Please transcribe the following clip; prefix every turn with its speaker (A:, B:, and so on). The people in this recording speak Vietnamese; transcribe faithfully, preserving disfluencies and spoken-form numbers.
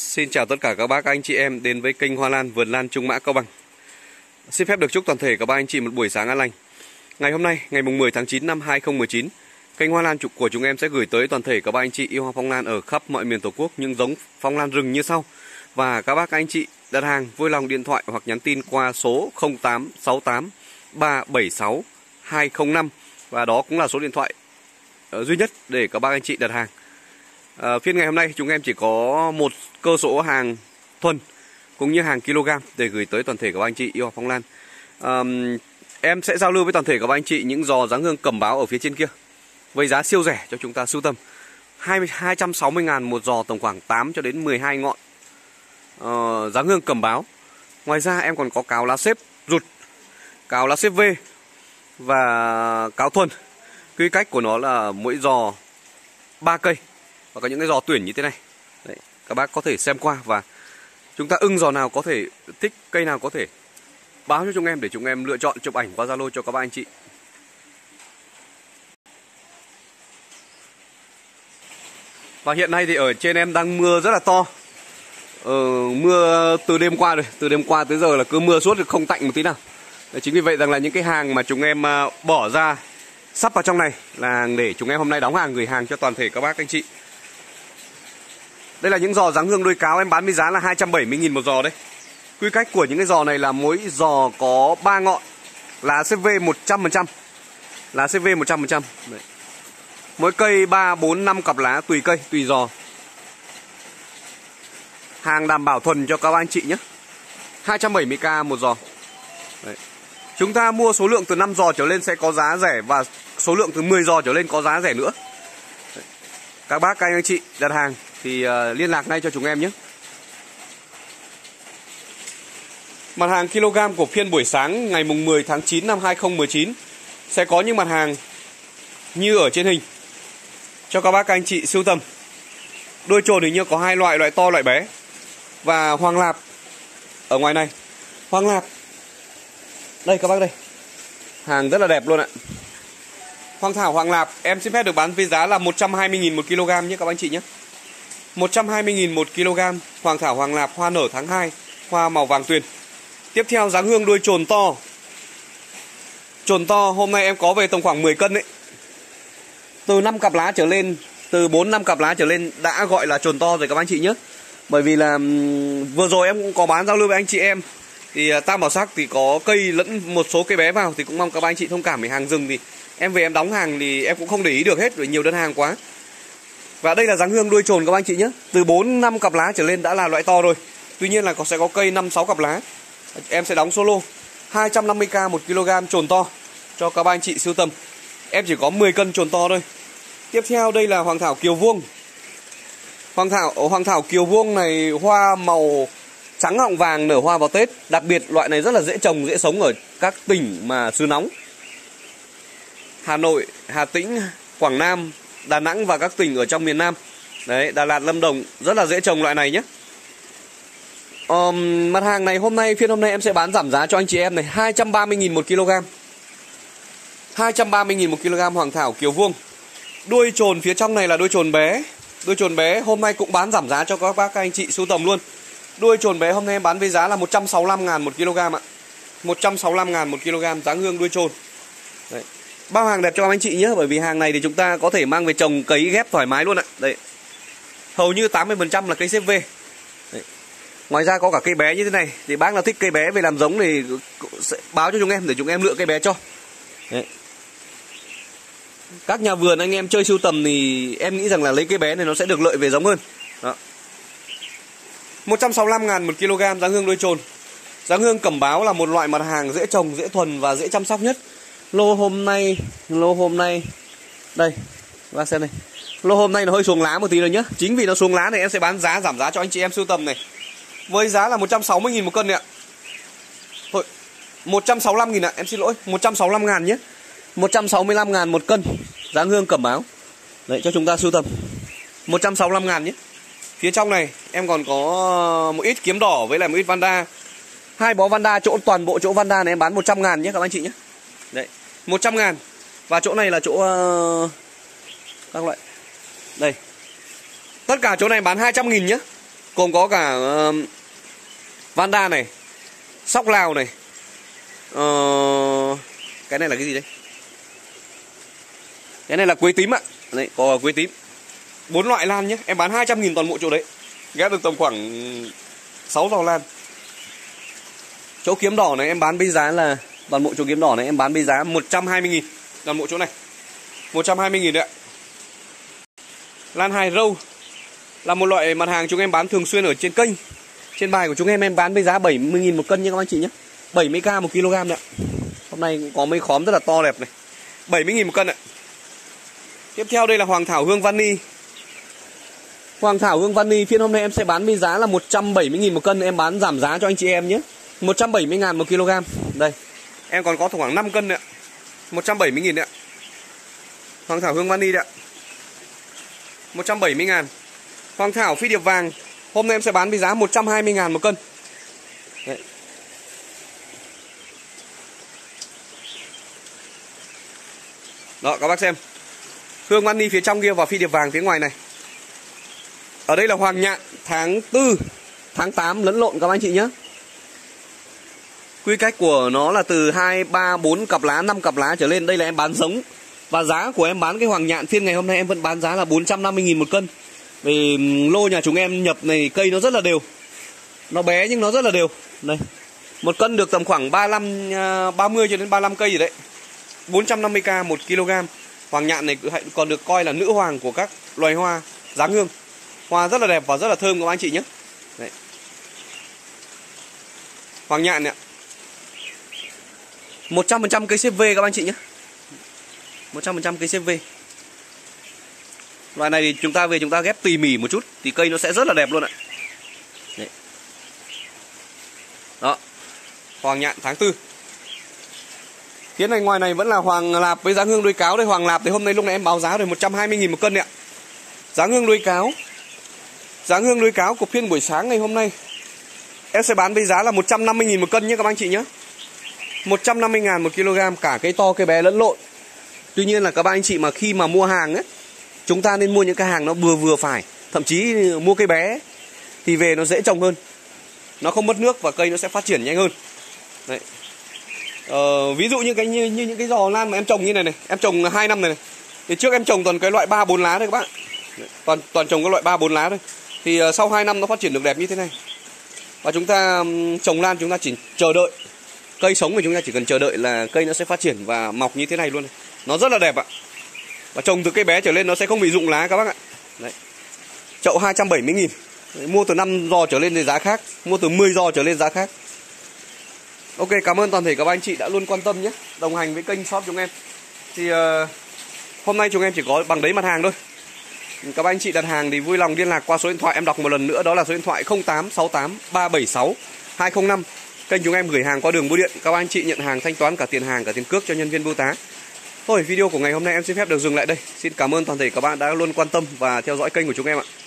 A: Xin chào tất cả các bác anh chị em đến với kênh Hoa Lan Vườn Lan Trung Mã Cao Bằng. Xin phép được chúc toàn thể các bác anh chị một buổi sáng an lành. Ngày hôm nay, ngày mười tháng chín năm hai nghìn không trăm mười chín, kênh Hoa Lan của chúng em sẽ gửi tới toàn thể các bác anh chị yêu hoa phong lan ở khắp mọi miền Tổ quốc những giống phong lan rừng như sau. Và các bác anh chị đặt hàng vui lòng điện thoại hoặc nhắn tin qua số không tám sáu tám ba bảy sáu hai không năm, và đó cũng là số điện thoại duy nhất để các bác anh chị đặt hàng. À, phiên ngày hôm nay chúng em chỉ có một cơ số hàng thuần cũng như hàng kg để gửi tới toàn thể các anh chị yêu hoa phong lan. À, em sẽ giao lưu với toàn thể các anh chị những giò dáng hương cẩm báo ở phía trên kia với giá siêu rẻ cho chúng ta sưu tầm. hai trăm sáu mươi ngàn một giò, tổng khoảng tám cho đến mười hai ngọn uh, dáng hương cẩm báo. Ngoài ra em còn có cáo lá xếp rụt, cáo lá xếp V và cáo thuần. Quy cách của nó là mỗi giò ba cây và có những cái giò tuyển như thế này. Đấy, các bác có thể xem qua và chúng ta ưng giò nào có thể thích cây nào có thể báo cho chúng em để chúng em lựa chọn chụp ảnh qua Zalo cho các bác anh chị. Và hiện nay thì ở trên em đang mưa rất là to. Ờ, mưa từ đêm qua rồi, từ đêm qua tới giờ là cứ mưa suốt, không tạnh một tí nào. Đấy, chính vì vậy rằng là những cái hàng mà chúng em bỏ ra sắp vào trong này là để chúng em hôm nay đóng hàng gửi hàng cho toàn thể các bác anh chị. Đây là những giò dáng hương đuôi cáo em bán với giá là hai trăm bảy mươi nghìn một giò đấy. Quy cách của những cái giò này là mỗi giò có ba ngọn, lá xê vê một trăm phần trăm. Lá xê vê một trăm phần trăm. Đấy. Mỗi cây ba, bốn, năm cặp lá tùy cây, tùy giò. Hàng đảm bảo thuần cho các anh chị nhé. hai trăm bảy mươi k một giò. Đấy. Chúng ta mua số lượng từ năm giò trở lên sẽ có giá rẻ, và số lượng từ mười giò trở lên có giá rẻ nữa. Đấy. Các bác các anh chị đặt hàng thì uh, liên lạc ngay cho chúng em nhé. Mặt hàng kg của phiên buổi sáng ngày mười tháng chín năm hai nghìn không trăm mười chín sẽ có những mặt hàng như ở trên hình cho các bác các anh chị sưu tầm. Đuôi trồn hình như có hai loại, loại to loại bé. Và hoàng lạp ở ngoài này. Hoàng lạp đây các bác đây, hàng rất là đẹp luôn ạ. Hoàng thảo hoàng lạp em xin phép được bán với giá là một trăm hai mươi nghìn một kg nhé các bác anh chị nhé. Một trăm hai mươi nghìn một kg hoàng thảo hoàng lạp hoa nở tháng hai, hoa màu vàng tuyền. Tiếp theo dáng hương đuôi trồn to. Trồn to hôm nay em có về tầm khoảng mười cân đấy. Từ năm cặp lá trở lên, từ bốn năm cặp lá trở lên đã gọi là trồn to rồi các anh chị nhé. Bởi vì là vừa rồi em cũng có bán giao lưu với anh chị em. Thì tam bảo sắc thì có cây lẫn một số cây bé vào, thì cũng mong các anh chị thông cảm. Vì hàng rừng thì em về em đóng hàng thì em cũng không để ý được hết, vì nhiều đơn hàng quá. Và đây là dáng hương đuôi trồn các anh chị nhé. Từ bốn năm cặp lá trở lên đã là loại to rồi. Tuy nhiên là có sẽ có cây năm sáu cặp lá. Em sẽ đóng solo hai trăm năm mươi k một kg trồn to cho các anh chị sưu tầm. Em chỉ có mười cân trồn to thôi. Tiếp theo đây là hoàng thảo kiều vuông. Hoàng thảo hoàng thảo kiều vuông này hoa màu trắng họng vàng, nở hoa vào Tết. Đặc biệt loại này rất là dễ trồng, dễ sống ở các tỉnh mà xứ nóng. Hà Nội, Hà Tĩnh, Quảng Nam, Đà Nẵng và các tỉnh ở trong miền Nam. Đấy, Đà Lạt, Lâm Đồng rất là dễ trồng loại này nhé. Um, mặt hàng này hôm nay, phiên hôm nay em sẽ bán giảm giá cho anh chị em này, hai trăm ba mươi nghìn một kg. hai trăm ba mươi nghìn một kg hoàng thảo kiều vuông. Đuôi trồn phía trong này là đuôi trồn bé. Đuôi trồn bé hôm nay cũng bán giảm giá cho các bác các anh chị sưu tầm luôn. Đuôi trồn bé hôm nay em bán với giá là một trăm sáu mươi lăm ngàn một kg ạ. một trăm sáu mươi lăm ngàn một kg dáng hương đuôi trồn. Đấy. Bao hàng đẹp cho các anh chị nhé, bởi vì hàng này thì chúng ta có thể mang về trồng cấy ghép thoải mái luôn ạ. Đấy. Hầu như tám mươi phần trăm là cây xếp V. Đấy. Ngoài ra có cả cây bé như thế này, thì bác nào thích cây bé về làm giống thì sẽ báo cho chúng em để chúng em lựa cây bé cho. Đấy. Các nhà vườn anh em chơi sưu tầm thì em nghĩ rằng là lấy cây bé này nó sẽ được lợi về giống hơn. Đó. một trăm sáu mươi lăm ngàn một kg dáng hương đuôi trồn. Dáng hương cẩm báo là một loại mặt hàng dễ trồng, dễ thuần và dễ chăm sóc nhất. Lô hôm nay, lô hôm nay đây, bác xem này. Lô hôm nay nó hơi xuống lá một tí rồi nhá. Chính vì nó xuống lá này em sẽ bán giá giảm giá cho anh chị em sưu tầm này. Với giá là một trăm sáu mươi nghìn một cân này ạ. Thôi, một trăm sáu mươi lăm nghìn ạ, em xin lỗi, một trăm sáu mươi lăm ngàn nhé. một trăm sáu mươi lăm ngàn một cân dáng hương cẩm báo. Đấy, cho chúng ta sưu tầm một trăm sáu mươi lăm ngàn nhé. Phía trong này em còn có một ít kiếm đỏ với lại một ít vanda. Hai bó vanda, chỗ toàn bộ chỗ vanda này em bán một trăm ngàn nhé các anh chị nhé. Đấy, một trăm ngàn. Và chỗ này là chỗ uh, các loại. Đây. Tất cả chỗ này bán hai trăm nghìn nhé. Gồm có cả uh, Vanda này, sóc Lào này, uh, cái này là cái gì đây? Cái này là quế tím ạ. Đấy, có quế tím. Bốn loại lan nhé. Em bán hai trăm nghìn toàn bộ chỗ đấy. Ghép được tầm khoảng sáu giò lan. Chỗ kiếm đỏ này em bán với giá là, toàn bộ chỗ kiếm đỏ này em bán với giá một trăm hai mươi nghìn. Toàn bộ chỗ này một trăm hai mươi nghìn đấy ạ. Lan hài râu là một loại mặt hàng chúng em bán thường xuyên ở trên kênh. Trên bài của chúng em em bán với giá bảy mươi nghìn một cân nha các anh chị nhé. bảy mươi k một kg đấy ạ. Hôm nay cũng có mấy khóm rất là to đẹp này. bảy mươi nghìn một cân ạ. Tiếp theo đây là Hoàng Thảo Hương Vani. Hoàng Thảo Hương Vani phiên hôm nay em sẽ bán với giá là một trăm bảy mươi nghìn một cân. Em bán giảm giá cho anh chị em nhé, một trăm bảy mươi ngàn một kg. Đây, em còn có khoảng năm cân đấy ạ, một trăm bảy mươi nghìn đấy ạ. Hoàng Thảo Hương Vani đấy ạ, một trăm bảy mươi ngàn. Hoàng Thảo Phi Điệp Vàng hôm nay em sẽ bán với giá một trăm hai mươi ngàn một cân. Đấy. Đó các bác xem, Hương Vani phía trong kia và Phi Điệp Vàng phía ngoài này. Ở đây là Hoàng Nhạn tháng tư, tháng tám lẫn lộn các anh chị nhé. Quy cách của nó là từ hai, ba, bốn cặp lá, năm cặp lá trở lên. Đây là em bán giống. Và giá của em bán cái Hoàng Nhạn phiên ngày hôm nay em vẫn bán giá là bốn trăm năm mươi nghìn một cân. Vì lô nhà chúng em nhập này cây nó rất là đều. Nó bé nhưng nó rất là đều. Đây, một cân được tầm khoảng ba mươi lăm, ba mươi cho đến ba mươi lăm cây gì đấy. bốn trăm năm mươi k một kg. Hoàng Nhạn này còn được coi là nữ hoàng của các loài hoa dáng hương. Hoa rất là đẹp và rất là thơm các anh chị nhé. Đấy. Hoàng Nhạn ạ, một trăm phần trăm cây xếp V các anh chị nhé, một trăm phần trăm cây xếp V. Loại này thì chúng ta về chúng ta ghép tỉ mỉ một chút thì cây nó sẽ rất là đẹp luôn ạ. Đấy. Đó, Hoàng Nhạn tháng tư. Phía này ngoài này vẫn là Hoàng Lạp với dáng hương đuôi cáo đây. Hoàng Lạp thì hôm nay lúc này em báo giá rồi một trăm hai mươi nghìn một cân đấy ạ. Dáng hương đuôi cáo, dáng hương đuôi cáo của phiên buổi sáng ngày hôm nay em sẽ bán với giá là một trăm năm mươi nghìn một cân nhé các anh chị nhé. một trăm năm mươi ngàn một kg, cả cây to cây bé lẫn lộn. Tuy nhiên là các anh chị mà khi mà mua hàng ấy, chúng ta nên mua những cái hàng nó vừa vừa phải. Thậm chí mua cây bé thì về nó dễ trồng hơn, nó không mất nước và cây nó sẽ phát triển nhanh hơn. Đấy. Ờ, ví dụ như cái như, như những cái giò lan mà em trồng như này này, em trồng hai năm này này. Thì trước em trồng toàn cái loại ba bốn lá thôi các bạn. Toàn toàn trồng cái loại ba bốn lá thôi. Thì uh, sau hai năm nó phát triển được đẹp như thế này. Và chúng ta um, trồng lan chúng ta chỉ chờ đợi. Cây sống thì chúng ta chỉ cần chờ đợi là cây nó sẽ phát triển và mọc như thế này luôn này. Nó rất là đẹp ạ. Và trồng từ cây bé trở lên nó sẽ không bị rụng lá các bác ạ. Đấy. Chậu hai trăm bảy mươi nghìn. Đấy, mua từ năm giò trở lên thì giá khác, mua từ mười giò trở lên giá khác. Ok, cảm ơn toàn thể các anh chị đã luôn quan tâm nhé, đồng hành với kênh shop chúng em. Thì uh, hôm nay chúng em chỉ có bằng đấy mặt hàng thôi. Các anh chị đặt hàng thì vui lòng liên lạc qua số điện thoại em đọc một lần nữa, đó là số điện thoại không tám sáu tám ba bảy sáu hai không năm. Kênh chúng em gửi hàng qua đường bưu điện, các anh chị nhận hàng thanh toán cả tiền hàng cả tiền cước cho nhân viên bưu tá. Thôi, video của ngày hôm nay em xin phép được dừng lại đây. Xin cảm ơn toàn thể các bạn đã luôn quan tâm và theo dõi kênh của chúng em ạ.